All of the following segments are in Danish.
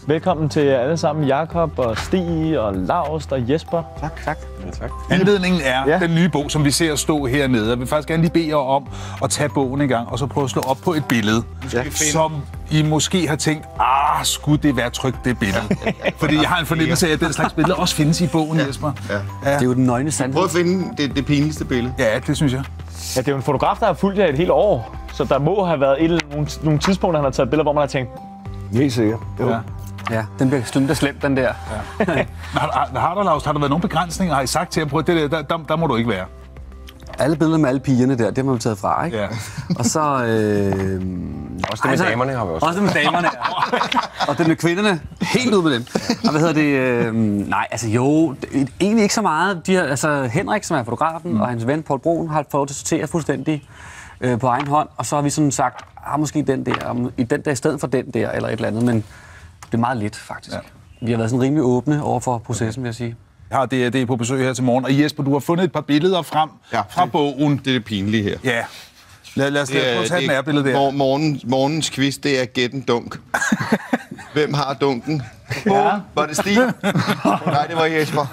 Velkommen til jer alle sammen, Jakob og Stig og Laust og Jesper. Tak. Ja, tak. Anledningen er den nye bog, som vi ser stå hernede. Jeg vil faktisk gerne lige bede jer om at tage bogen i gang, og så prøve at slå op på et billede, som I måske har tænkt, skulle det være trygt, det billede? Fordi jeg har en fornemmelse af, at den slags billeder også findes i bogen, Jesper. Ja. Det er jo den nøgne sandhed. Prøv at finde det pinligste billede. Ja, det synes jeg. Ja, det er jo en fotograf, der har fulgt jer et helt år, så der må have været nogle tidspunkter, han har taget billeder, hvor man har tænkt, Helt sikkert. Ja. Ja, den bliver slemt, den der. Har der været nogle begrænsninger? Har I sagt til ham, prøv det der må du ikke være? Alle billeder med alle pigerne der, det har man jo taget fra, ikke? Ja. Og så... Også det med damerne har vi også. Også det med damerne, ja. Og det med kvinderne, helt ud med dem. Og hvad hedder det? Nej, altså jo, egentlig ikke så meget. Altså Henrik, som er fotografen, og hans ven Paul Broen har fået til at sortere fuldstændig på egen hånd. Og så har vi sådan sagt, måske den der, i den der i stedet for den der, eller et eller andet. Men det er meget lidt, faktisk. Ja. Vi har været sådan rimelig åbne over for processen, vil jeg sige. Ja, det er på besøg her til morgen. Og Jesper, du har fundet et par billeder frem fra bogen. Det er det pinlige her. Ja. Lad os prøve at tage den nærbillede der. Morgens quiz, det er gæt en dunk. Hvem har dunken? Ja. Var det Stig? Nej, det var Jesper.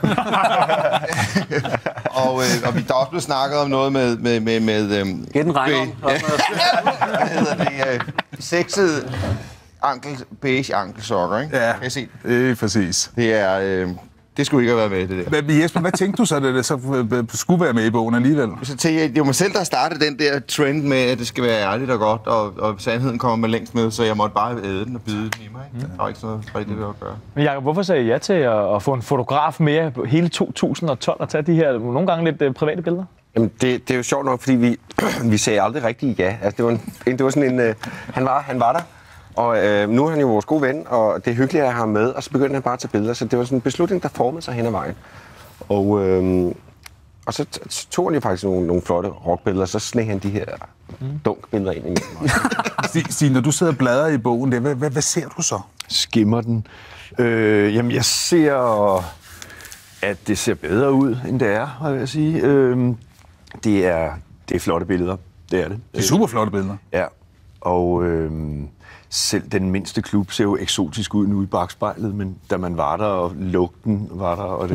og der er også blevet snakket om noget med Gæt en regner. Hvad hedder det? Sexede beige ankelsokker, ikke? Ja, kan I se? Præcis. Det er... det skulle ikke have været med, det der. Men Jesper, hvad tænkte du så, at det så skulle være med i bogen alligevel? Så tænkte jeg, det var mig selv, der startede den der trend med, at det skal være ærligt og godt, og sandheden kommer man længst med, så jeg måtte bare æde den og bide den i mig. Ikke? Der var ikke sådan noget rigtigt ved at gøre. Men Jakob, hvorfor sagde I ja til at få en fotograf med hele 2012 og tage de her nogle gange lidt private billeder? Jamen, det er jo sjovt nok, fordi vi sagde aldrig rigtig ja. Altså, det var sådan en... Han var der. Og nu er han jo vores gode ven, og det er hyggeligt at have ham med, og så begyndte han bare at tage billeder. Så det var sådan en beslutning, der formede sig hen ad vejen. Og så tog han jo faktisk nogle flotte rockbilleder, og så sneg han de her dunkbilleder ind imellem. Stig, når du sidder og bladrer i bogen, hvad ser du så? Skimmer den. Jamen, jeg ser, at det ser bedre ud, end det er, vil jeg sige. Det er flotte billeder, det er det. Det er super flotte billeder. Ja, og selv den mindste klub ser jo eksotisk ud nu i bakspejlet, men da man var der, og lugten var der, og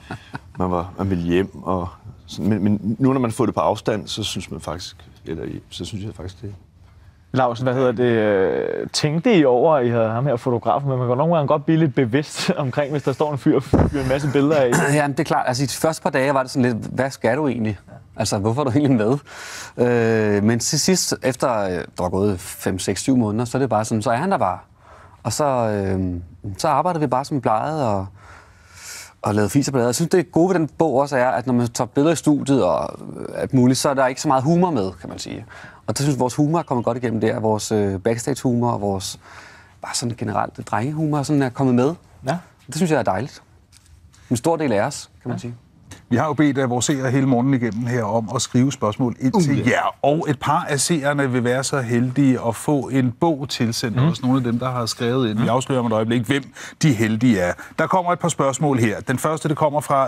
man ville hjem, og sådan, men nu når man får det på afstand, så synes jeg faktisk det. Lars, hvad hedder det? Tænkte I over, at I havde ham her fotografen, men man kan nogle gange godt blive lidt bevidst omkring, hvis der står en fyr og fyrer en masse billeder af. Ja, det er klart. Altså, i de første par dage var det sådan lidt, hvad skal du egentlig? Altså, hvorfor er du egentlig med? Men til sidst, efter der var gået 5, 6, 7 måneder, så er det bare sådan, så er han der bare. Og så arbejdede vi bare, som vi plejede, og lavede fis og ballade. Jeg synes, det gode ved den bog også er, at når man tager billeder i studiet og alt muligt, så er der ikke så meget humor med, kan man sige. Og det synes vores humor er kommet godt igennem der. Vores backstage-humor og vores bare sådan generelt drengehumor sådan er kommet med. Ja. Det synes jeg er dejligt. En stor del af os, kan man sige. Vi har jo bedt vores seere hele morgenen igennem her om at skrive spørgsmål ind til jer. Og et par af seerne vil være så heldige at få en bog tilsendt. Også nogle af dem, der har skrevet ind. Vi afslører om et øjeblik, hvem de heldige er. Der kommer et par spørgsmål her. Den første, det kommer fra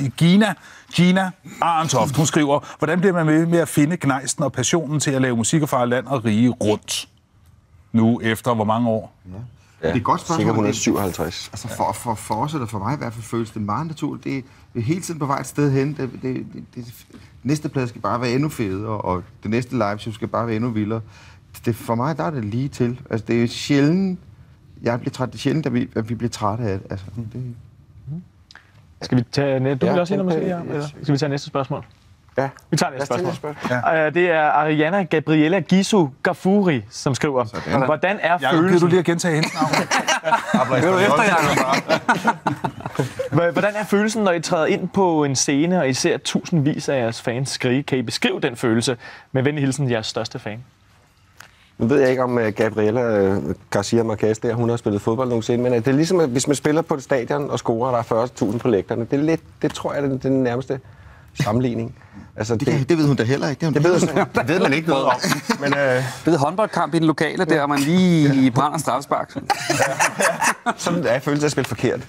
Gina Arentoft. Hun skriver, hvordan bliver man med at finde gnejsten og passionen til at lave musik og fare land og rige rundt? Nu efter hvor mange år? Ja, det er et godt spørgsmål. Sikkert 157. Altså for os, eller for mig i hvert fald, føles det meget naturligt. Det er hele tiden på vej et sted hen. Det næste plade skal bare være endnu federe, og det næste liveshow skal bare være endnu vildere. For mig, der er det lige til. Altså, det er sjældent, jeg bliver træt. Det er sjældent, at vi bliver trætte af det. Altså, det... Skal vi tage du vil også ind, måske? Eller skal vi tage næste spørgsmål? Ja. Vi tager næste spørgsmål. Ja. Det er Ariana Gabriella Gisu Gafuri, som skriver, hvordan er følelsen... Kan du lige at gentage hendes navn? Hvordan er følelsen, når I træder ind på en scene, og I ser tusindvis af jeres fans skrige? Kan I beskrive den følelse? Med venlig hilsen, jeres største fan. Nu ved jeg ikke, om Gabriella Garcia Marquez der, hun har spillet fodbold nogensinde, men det er ligesom, at hvis man spiller på et stadion og scorer, der er 40.000 på lægterne. Det tror jeg er den nærmeste sammenligning. Altså, det ved hun da heller ikke. Det ved man ikke noget om. Men, det er håndboldkamp i den lokale, der man lige brænder straffespark. Sådan er følelsen at spille forkert.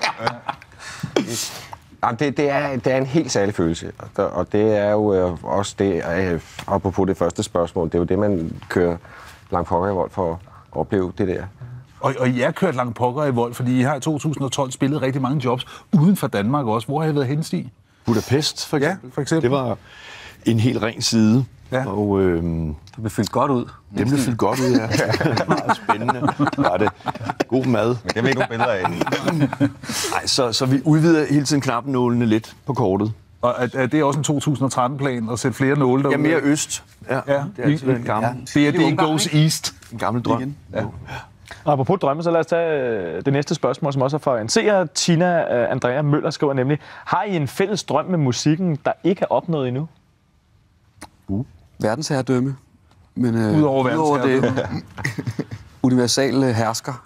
Det er en helt særlig følelse, og det er jo også det, apropos det første spørgsmål, det er jo det, man kører langt pokker i vold for at opleve det der. Og I er kørt langt pokker i vold, fordi I har i 2012 spillet rigtig mange jobs uden for Danmark også. Hvor har I været henne, Stig? Budapest, for eksempel. Ja, for eksempel. Det var en helt ren side. Ja. Og Det blev fyldt godt ud. dem blev fyldt godt ud, ja. Meget spændende. Var det god mad. Men det er ikke nogen billeder af. Nej, så vi udvider hele tiden knappenålene lidt på kortet. Og er det også en 2013-plan at sætte flere nåle derude? Ja, mere øst. Ja, det er altid en gammel, Det goes east. en gammel drøm. Ja. Og apropos drømme, så lad os tage det næste spørgsmål, som også er fra en seer. Tina Andrea Møller skriver nemlig, har I en fælles drøm med musikken, der ikke er opnået endnu? Verdensherredømme. Men Udover det universale hersker.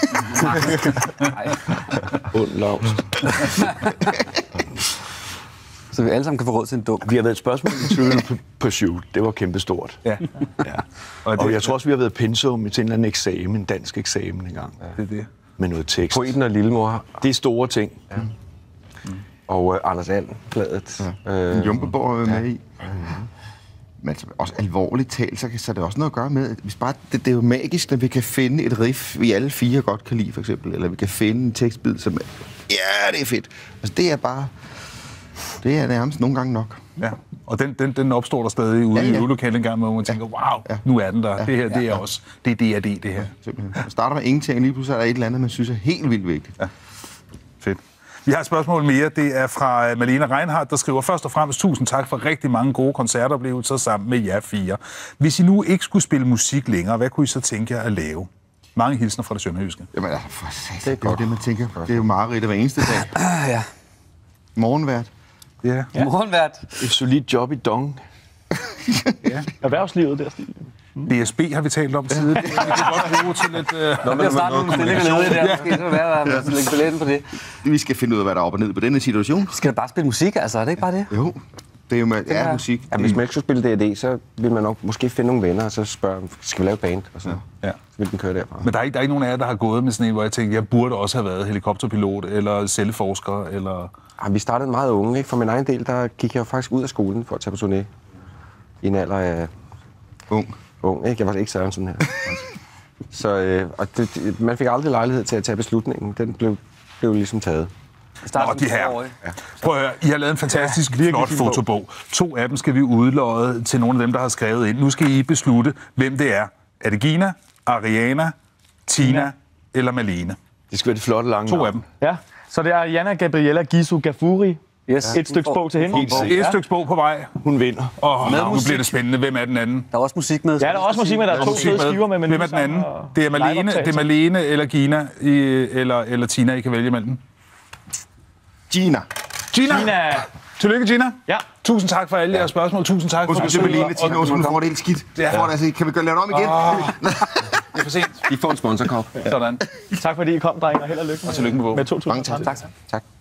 ond lavst. Så vi alle sammen kan få råd til en dunk. Vi har været et spørgsmål i Trivial Pursuit. Det var kæmpestort. Ja. Ja. Og jeg tror også, vi har været pensum til en eller anden eksamen, en dansk eksamen engang. Det er det. Med noget tekst. Poeten og Lillemor. Det er store ting. Ja. Og Anders And-bladet. En Jumpeborg er med i. Men altså, også alvorligt talt, så er det også noget at gøre med, at hvis bare, det er jo magisk, når vi kan finde et riff, vi alle fire godt kan lide, for eksempel. Eller vi kan finde en tekstbid, som ja, det er fedt. Altså, det er bare... Det er nærmest nogle gange nok. Ja, og den opstår der stadig ude i udelokalet en gang, hvor man tænker, wow, nu er den der. Det her, det er også, det er DRD, det her. Simpelthen. Man starter med ingenting, og lige pludselig er der et eller andet, man synes er helt vildt vigtigt. Ja. Fedt. Vi har et spørgsmål mere. Det er fra Malene Reinhardt, der skriver, først og fremmest tusind tak for rigtig mange gode koncertoplevelser sammen med jer fire. Hvis I nu ikke skulle spille musik længere, hvad kunne I så tænke jer at lave? Mange hilsner fra det sønderjyske. Jamen, for satan, det er jo det, man tænker. Det er jo mareridt hver eneste dag. Ja. Morgenvært. Ja. Morgenvært. Et solidt job i Dong. Erhvervslivet der, Stig. DSB har vi talt om tidligere. Det kan vi godt bruge til lidt... Nå, men snart nogle stillinger nede i der. Måske så være, at man lægge billetten på det. Vi skal finde ud af, hvad der er op og ned på denne situation. Skal da bare spille musik, altså? Er det ikke bare det? Jo, det er jo med musik. Ja, hvis man ikke skulle spille D&D, så vil man nok måske finde nogle venner, og så spørge, skal vi lave band? Og så, Ja. så vil den køre derfra. Men der er ikke nogen af jer, der har gået med sådan en, hvor jeg tænkte, jeg burde også have været helikopterpilot, eller celleforsker, eller... Vi startede meget unge, ikke? For min egen del, der gik jeg jo faktisk ud af skolen for at tage på turné. I en alder af... Ung, ikke? Jeg var ikke Sørensen her. Så man fik aldrig lejlighed til at tage beslutningen. Den blev ligesom taget. Nå, de her. Prøv at høre, I har lavet en fantastisk, flot fotobog. 2 af dem skal vi udlodde til nogle af dem, der har skrevet ind. Nu skal I beslutte, hvem det er. Er det Gina, Ariana, Tina eller Malene? Det skal være det flotte lange 2 af dem. Ja, så det er Jana Gabriella Gisu Gafuri. Yes. Et stykke bog til hende. Et stykke bog på vej. Hun vinder. Nu bliver det spændende. Hvem er den anden? Der er også musik med. Ja, der er også musik med, der er 2 fede skiver med. Hvem er den anden? Det er Malene eller Gina, eller Tina, I kan vælge mellem. Gina. Tina! Tillykke, Gina. Ja. Tusind tak for alle jeres spørgsmål. Tusind tak for Undskyld, Malene. Tina, hun får det helt skidt. Kan vi gøre det om igen? Det er for sent. I får en sponsorkop. Sådan. Tak fordi I kom, drenge, og held og lykke Og tillykke med bogen. med 2013. Tak.